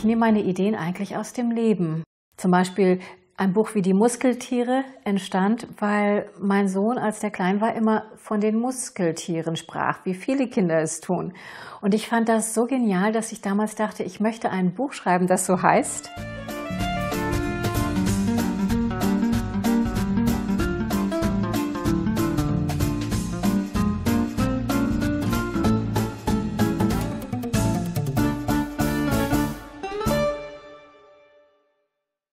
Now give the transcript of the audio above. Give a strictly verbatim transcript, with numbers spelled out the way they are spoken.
nehme meine Ideen eigentlich aus dem Leben. Zum Beispiel ein Buch wie Die Muskeltiere entstand, weil mein Sohn, als der klein war, immer von den Muskeltieren sprach, wie viele Kinder es tun. Und ich fand das so genial, dass ich damals dachte, ich möchte ein Buch schreiben, das so heißt.